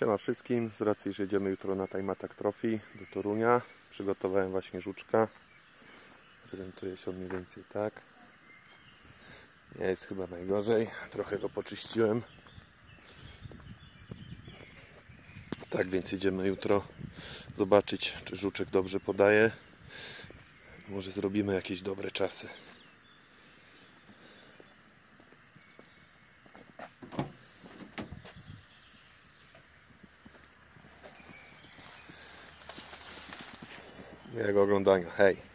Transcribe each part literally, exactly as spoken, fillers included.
Siema wszystkim, z racji, że jedziemy jutro na Time Attack Trophy do Torunia, przygotowałem właśnie żuczka. Prezentuje się on mniej więcej tak. Nie jest chyba najgorzej, trochę go poczyściłem. Tak więc jedziemy jutro zobaczyć, czy żuczek dobrze podaje. Może zrobimy jakieś dobre czasy. Miłego oglądania, hej!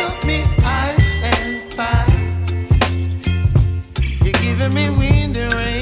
giving me wind and rain.